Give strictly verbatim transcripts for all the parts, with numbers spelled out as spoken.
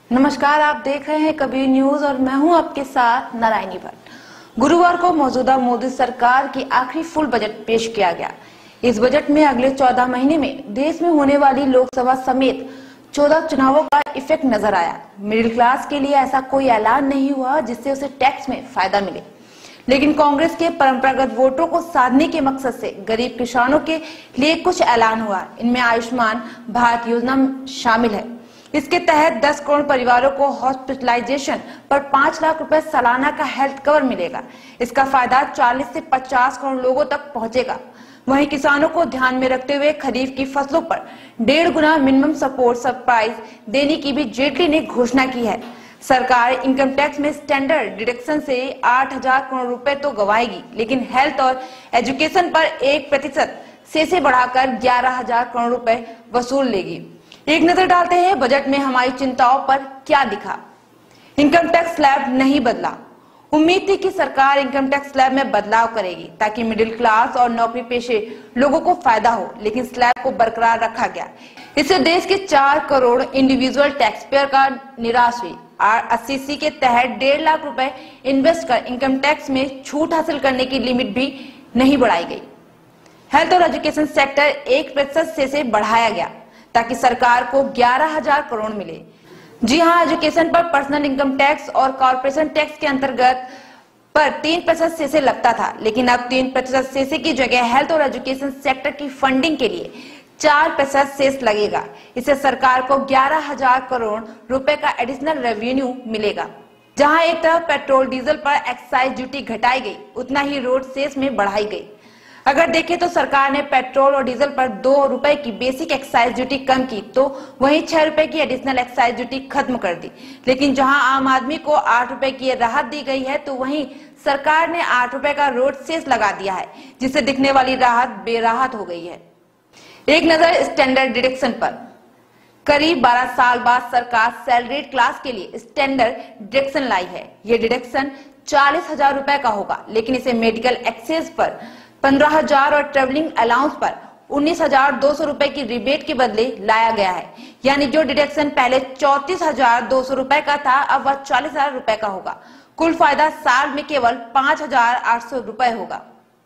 नमस्कार, आप देख रहे हैं कबीर न्यूज और मैं हूं आपके साथ नारायणी भट्ट। गुरुवार को मौजूदा मोदी सरकार की आखिरी फुल बजट पेश किया गया। इस बजट में अगले चौदह महीने में देश में होने वाली लोकसभा समेत चौदह चुनावों का इफेक्ट नजर आया। मिडिल क्लास के लिए ऐसा कोई ऐलान नहीं हुआ जिससे उसे टैक्स में फायदा मिले, लेकिन कांग्रेस के परंपरागत वोटों को साधने के मकसद से गरीब किसानों के लिए कुछ ऐलान हुआ। इनमें आयुष्मान भारत योजना शामिल है। इसके तहत दस करोड़ परिवारों को हॉस्पिटलाइजेशन पर पाँच लाख रुपए सालाना का हेल्थ कवर मिलेगा। इसका फायदा चालीस से पचास करोड़ लोगों तक पहुंचेगा। वहीं किसानों को ध्यान में रखते हुए खरीफ की फसलों पर डेढ़ गुना मिनिमम सपोर्ट प्राइस देने की भी जेटली ने घोषणा की है। सरकार इनकम टैक्स में स्टैंडर्ड डिडक्शन से आठ हजार करोड़ रुपए तो गवाएगी, लेकिन हेल्थ और एजुकेशन पर एक प्रतिशत से से बढ़ाकर ग्यारह हजार करोड़ रुपए वसूल लेगी। एक नजर डालते हैं बजट में हमारी चिंताओं पर क्या दिखा। इनकम टैक्स स्लैब नहीं बदला। उम्मीद थी कि सरकार इनकम टैक्स स्लैब में बदलाव करेगी ताकि मिडिल क्लास और नौकरी पेशे लोगों को फायदा हो, लेकिन स्लैब को बरकरार रखा गया। इससे देश के चार करोड़ इंडिविजुअल टैक्स पेयर का निराश हुई। अस्सी सी के तहत डेढ़ लाख रुपए इन्वेस्ट कर इनकम टैक्स में छूट हासिल करने की लिमिट भी नहीं बढ़ाई गई। हेल्थ और एजुकेशन सेक्टर एक प्रतिशत से, से बढ़ाया गया ताकि सरकार को ग्यारह हजार करोड़ मिले। जी हां, एजुकेशन पर पर्सनल इनकम टैक्स और कॉर्पोरेशन टैक्स के अंतर्गत पर तीन प्रतिशत से, से लगता था, लेकिन अब तीन प्रतिशत से, से की जगह हेल्थ और एजुकेशन सेक्टर की फंडिंग के लिए चार प्रतिशत सेस लगेगा। इससे सरकार को ग्यारह हजार करोड़ रुपए का एडिशनल रेवेन्यू मिलेगा। जहां एक तरफ पेट्रोल डीजल पर एक्साइज ड्यूटी घटाई गई, उतना ही रोड सेस में बढ़ाई गई। अगर देखें तो सरकार ने पेट्रोल और डीजल पर दो रुपए की बेसिक एक्साइज ड्यूटी कम की, तो वहीं छह रुपए की एडिशनल एक्साइज ड्यूटी खत्म कर दी। लेकिन जहां आम आदमी को आठ रुपए की राहत दी गई है, तो वहीं सरकार ने आठ रुपए का रोड सेस लगा दिया है, जिससे दिखने वाली राहत बेराहत हो गई है। एक नजर स्टैंडर्ड डिडक्शन पर। करीब बारह साल बाद सरकार सैलरीड क्लास के लिए स्टैंडर्ड डिडक्शन लाई है। ये डिडक्शन चालीस हजार रुपए का होगा, लेकिन इसे मेडिकल एक्सेस पर पंद्रह हजार और ट्रेवलिंग अलाउंस पर उन्नीस हजार दो सौ रुपए की रिबेट के बदले लाया गया है। यानी जो डिडक्शन पहले चौतीस हजार दो सौ रुपए का था, अब वह चालीस हजार रुपए का होगा। कुल फायदा साल में केवल पांच हजार आठ सौ रुपए होगा।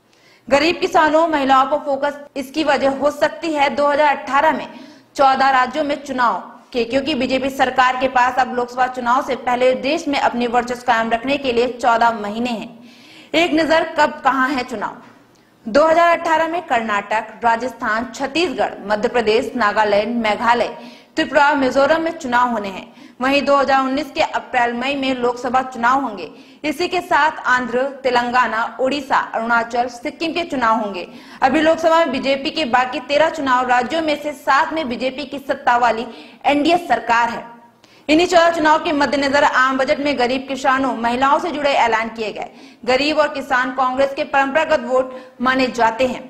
गरीब किसानों, महिलाओं पर फोकस इसकी वजह हो सकती है दो हजार अठारह में चौदह राज्यों में चुनाव के, क्योंकि बीजेपी सरकार के पास अब लोकसभा चुनाव से पहले देश में अपने वर्चस्व कायम रखने के लिए चौदह महीने हैं। एक नजर कब कहां है चुनाव। दो हजार अठारह में कर्नाटक, राजस्थान, छत्तीसगढ़, मध्य प्रदेश, नागालैंड, मेघालय, त्रिपुरा, मिजोरम में चुनाव होने हैं। वहीं दो हजार उन्नीस के अप्रैल मई में लोकसभा चुनाव होंगे। इसी के साथ आंध्र, तेलंगाना, उड़ीसा, अरुणाचल, सिक्किम के चुनाव होंगे। अभी लोकसभा में बीजेपी के बाकी तेरह चुनाव राज्यों में से सात में बीजेपी की सत्ता वाली एनडीए सरकार है। इन्हीं चौदह चुनाव के मद्देनजर आम बजट में गरीब किसानों, महिलाओं से जुड़े ऐलान किए गए। गरीब और किसान कांग्रेस के परंपरागत वोट माने जाते हैं।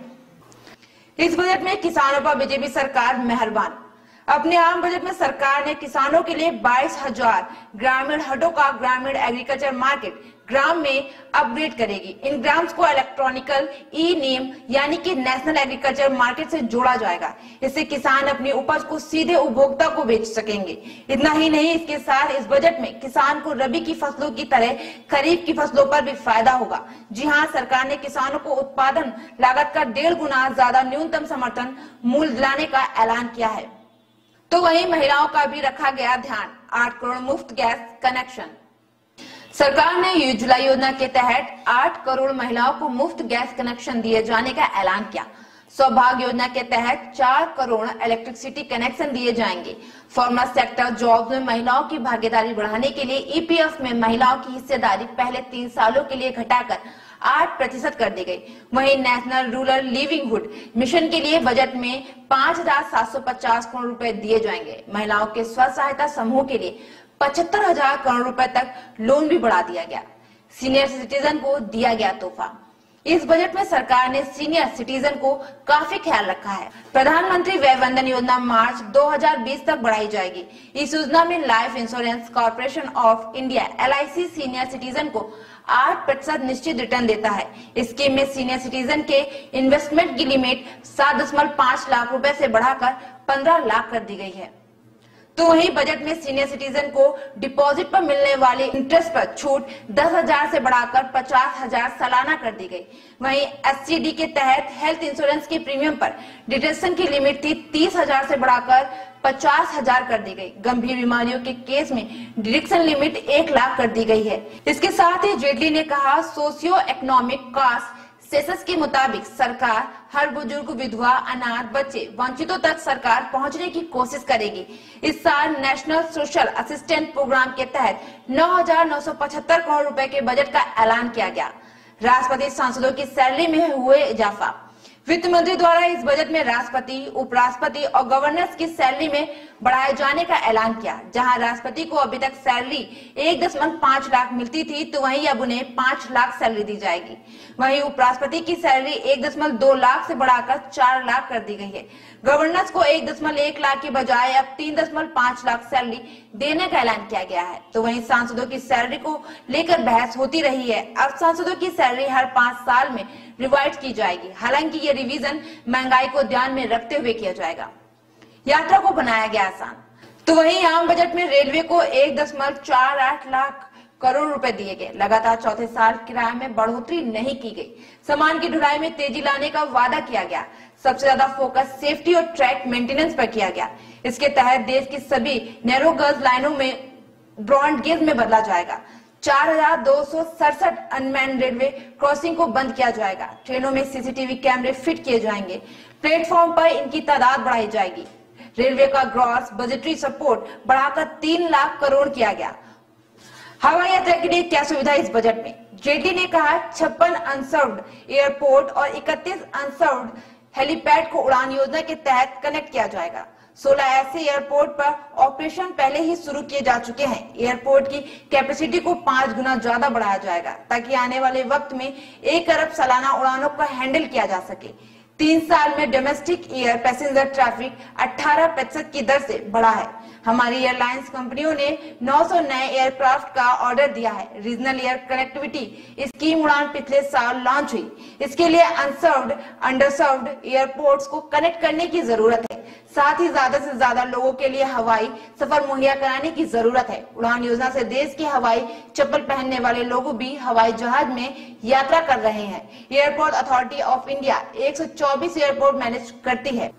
इस बजट में किसानों पर बीजेपी सरकार मेहरबान। अपने आम बजट में सरकार ने किसानों के लिए बाईस हजार ग्रामीण हटों का ग्रामीण एग्रीकल्चर मार्केट ग्राम में अपग्रेड करेगी। इन ग्राम्स को इलेक्ट्रॉनिकल ई नेम यानी कि नेशनल एग्रीकल्चर मार्केट से जोड़ा जाएगा। इससे किसान अपनी उपज को सीधे उपभोक्ता को बेच सकेंगे। इतना ही नहीं, इसके साथ इस बजट में किसान को रबी की फसलों की तरह खरीफ की फसलों पर भी फायदा होगा। जी हाँ, सरकार ने किसानों को उत्पादन लागत का डेढ़ गुना ज्यादा न्यूनतम समर्थन मूल्य दिलाने का ऐलान किया है। तो वहीं महिलाओं का भी रखा गया ध्यान। आठ करोड़ मुफ्त गैस कनेक्शन। सरकार ने उज्ज्वला योजना के तहत आठ करोड़ महिलाओं को मुफ्त गैस कनेक्शन दिए जाने का ऐलान किया। सौभाग्य योजना के तहत चार करोड़ इलेक्ट्रिसिटी कनेक्शन दिए जाएंगे। फॉर्मल सेक्टर जॉब्स में महिलाओं की भागीदारी बढ़ाने के लिए ईपीएफ में महिलाओं की हिस्सेदारी पहले तीन सालों के लिए घटाकर आठ प्रतिशत कर दी गई। वहीं नेशनल रूरल लिवलीहुड मिशन के लिए बजट में पाँच हजार सात सौ पचास करोड़ रुपए दिए जाएंगे। महिलाओं के स्व सहायता समूह के लिए पचहत्तर हजार करोड़ रुपए तक लोन भी बढ़ा दिया गया। सीनियर सिटीजन को दिया गया तोहफा। इस बजट में सरकार ने सीनियर सिटीजन को काफी ख्याल रखा है। प्रधानमंत्री वय वंदन योजना मार्च दो हजार बीस तक बढ़ाई जाएगी। इस योजना में life insurance corporation of India L I C senior citizen को आठ प्रतिशत निश्चित रिटर्न देता है। इस स्कीम में सीनियर सिटीजन के इन्वेस्टमेंट की लिमिट सात दशमलव पाँच लाख रुपए से बढ़ाकर पंद्रह लाख कर दी गई है। तो वहीं बजट में सीनियर सिटीजन को डिपॉजिट पर मिलने वाले इंटरेस्ट पर छूट दस हजार से बढ़ाकर पचास हजार सालाना कर दी गई। वहीं एससीडी के तहत हेल्थ इंश्योरेंस के प्रीमियम पर डिडक्शन की लिमिट थी तीस हजार से बढ़ाकर पचास हजार कर दी गई। गंभीर बीमारियों के केस में डिडक्शन लिमिट एक लाख कर दी गई है। इसके साथ ही जेटली ने कहा, सोशियो इकोनॉमिक कास्ट सेंसस के मुताबिक सरकार हर बुजुर्ग, विधवा, अनाथ, बच्चे, वंचितों तक सरकार पहुंचने की कोशिश करेगी। इस साल नेशनल सोशल असिस्टेंट प्रोग्राम के तहत नौ हजार नौ सौ पचहत्तर करोड़ रुपए के बजट का ऐलान किया गया। राष्ट्रपति सांसदों की सैलरी में हुए इजाफा। वित्त मंत्री द्वारा इस बजट में राष्ट्रपति, उपराष्ट्रपति और गवर्नर्स की सैलरी में बढ़ाए जाने का ऐलान किया। जहां राष्ट्रपति को अभी तक सैलरी एक दशमलव पाँच लाख मिलती थी, तो वहीं अब उन्हें पाँच लाख सैलरी दी जाएगी। वहीं उपराष्ट्रपति की सैलरी एक दशमलव दो लाख से बढ़ाकर चार लाख कर दी गई है। गवर्नर्स को एक दशमलव एक लाख की बजाय अब तीन दशमलव पाँच लाख सैलरी देने का ऐलान किया गया है। तो वहीं सांसदों की सैलरी को लेकर बहस होती रही है। अब सांसदों की सैलरी हर पांच साल में रिवाइज की जाएगी। हालांकि ये रिवीजन महंगाई को ध्यान में रखते हुए किया जाएगा। यात्रा को बनाया गया आसान। तो वहीं आम बजट में रेलवे को एक दशमलव चार आठ लाख करोड़ रुपए दिए गए। लगातार चौथे साल किराए में बढ़ोतरी नहीं की गई। सामान की ढुलाई में तेजी लाने का वादा किया गया। सबसे ज्यादा फोकस सेफ्टी और ट्रैक मेंटेनेंस पर किया गया। इसके तहत देश की सभी नैरो गज लाइनों में ब्रॉड गेज में बदला जाएगा। चार हजार दो सौ सड़सठ अनमैन रेलवे क्रॉसिंग को बंद किया जाएगा। ट्रेनों में सीसीटीवी कैमरे फिट किए जाएंगे। प्लेटफॉर्म पर इनकी तादाद बढ़ाई जाएगी। रेलवे का ग्रॉस बजटरी सपोर्ट बढ़ाकर तीन लाख करोड़ किया गया। हवाई यात्रा के लिए क्या सुविधा इस बजट में? जेटली ने कहा, छप्पन अनसर्व्ड एयरपोर्ट और इकतीस अनसर्व्ड हेलीपैड को उड़ान योजना के तहत कनेक्ट किया जाएगा। सोलह ऐसे एयरपोर्ट पर ऑपरेशन पहले ही शुरू किए जा चुके हैं। एयरपोर्ट की कैपेसिटी को पांच गुना ज्यादा बढ़ाया जाएगा ताकि आने वाले वक्त में एक अरब सालाना उड़ानों को हैंडल किया जा सके। तीन साल में डोमेस्टिक एयर पैसेंजर ट्रैफिक अठारह प्रतिशत की दर से बढ़ा है। हमारी एयरलाइंस कंपनियों ने नौ सौ नए एयरक्राफ्ट का ऑर्डर दिया है। रीजनल एयर कनेक्टिविटी स्कीम उड़ान पिछले साल लॉन्च हुई। इसके लिए अनसर्व्ड, अंडरसर्व्ड एयरपोर्ट्स को कनेक्ट करने की जरूरत है। साथ ही ज्यादा से ज्यादा लोगों के लिए हवाई सफर मुहैया कराने की जरूरत है। उड़ान योजना से देश के हवाई चप्पल पहनने वाले लोग भी हवाई जहाज में यात्रा कर रहे हैं। एयरपोर्ट अथॉरिटी ऑफ इंडिया एक सौ चौबीस एयरपोर्ट मैनेज करती है।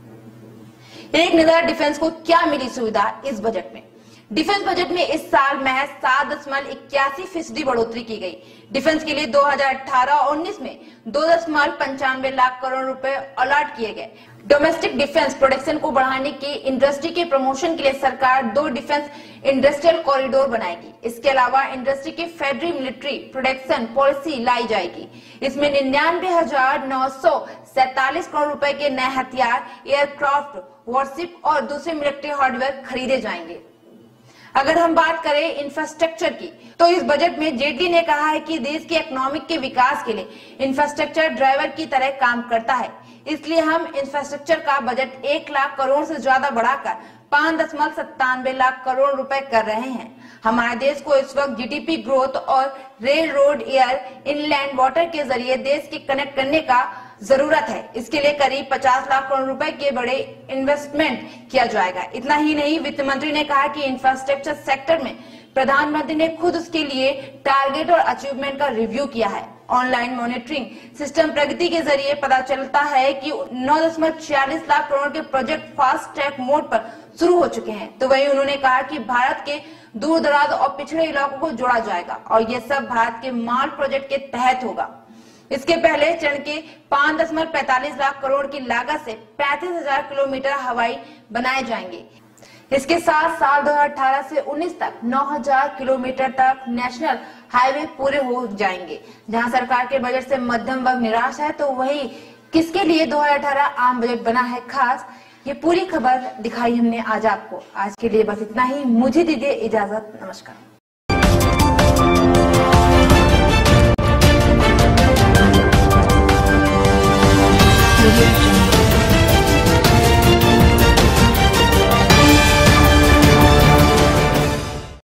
एक नजर डिफेंस को क्या मिली सुविधा इस बजट में? डिफेंस बजट में इस साल महज सात दशमलव इक्यासी फीसदी बढ़ोतरी की गई। डिफेंस के लिए दो हजार अठारह उन्नीस में दो दशमलव पंचानवे लाख करोड़ रुपए अलॉट किए गए। डोमेस्टिक डिफेंस प्रोडक्शन को बढ़ाने की इंडस्ट्री के प्रमोशन के लिए सरकार दो डिफेंस इंडस्ट्रियल कॉरिडोर बनाएगी। इसके अलावा इंडस्ट्री के फेडरल मिलिट्री प्रोडक्शन पॉलिसी लाई जाएगी। इसमें निन्यानवे हजार नौ सौ सैतालीस करोड़ रुपए के नए हथियार, एयरक्राफ्ट, वॉरशिप और दूसरे मिलिट्री हार्डवेयर खरीदे जाएंगे। अगर हम बात करें इंफ्रास्ट्रक्चर की, तो इस बजट में जेटली ने कहा है कि देश के इकोनॉमिक के विकास के लिए इंफ्रास्ट्रक्चर ड्राइवर की तरह काम करता है। इसलिए हम इंफ्रास्ट्रक्चर का बजट एक लाख करोड़ से ज्यादा बढ़ाकर पांच दशमलव सत्तानवे लाख करोड़ रुपए कर रहे हैं। हमारे देश को इस वक्त जीडीपी ग्रोथ और rail, road, air, inland water के जरिए देश के कनेक्ट करने का जरूरत है। इसके लिए करीब पचास लाख करोड़ रुपए के बड़े इन्वेस्टमेंट किया जाएगा। इतना ही नहीं, वित्त मंत्री ने कहा कि इंफ्रास्ट्रक्चर सेक्टर में प्रधानमंत्री ने खुद उसके लिए टारगेट और अचीवमेंट का रिव्यू किया है। ऑनलाइन मॉनिटरिंग सिस्टम प्रगति के जरिए पता चलता है कि नौ दशमलव छियालीस लाख करोड़ के प्रोजेक्ट फास्ट ट्रैक मोड पर शुरू हो चुके हैं। तो वहीं उन्होंने कहा कि भारत के दूर दराज और पिछड़े इलाकों को जोड़ा जाएगा और ये सब भारत के माल प्रोजेक्ट के तहत होगा। इसके पहले चरण के पांच दशमलव पैंतालीस लाख करोड़ की लागत से पैंतीस हजार किलोमीटर हवाई बनाए जाएंगे। इसके साथ साल दो हजार अठारह से उन्नीस तक नौ हजार किलोमीटर तक नेशनल हाईवे पूरे हो जाएंगे। जहां सरकार के बजट से मध्यम वर्ग निराश है, तो वही किसके लिए दो हजार अठारह आम बजट बना है खास, ये पूरी खबर दिखाई हमने आज आपको। आज के लिए बस इतना ही। मुझे दीजिए इजाजत। नमस्कार। Audio